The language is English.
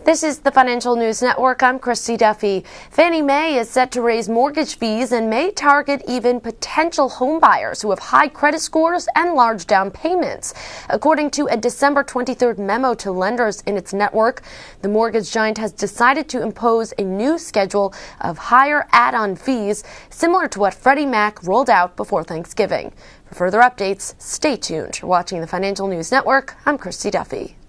This is the Financial News Network. I'm Christy Duffy. Fannie Mae is set to raise mortgage fees and may target even potential home buyers who have high credit scores and large down payments. According to a December 23rd memo to lenders in its network, the mortgage giant has decided to impose a new schedule of higher add-on fees, similar to what Freddie Mac rolled out before Thanksgiving. For further updates, stay tuned. You're watching the Financial News Network. I'm Christy Duffy.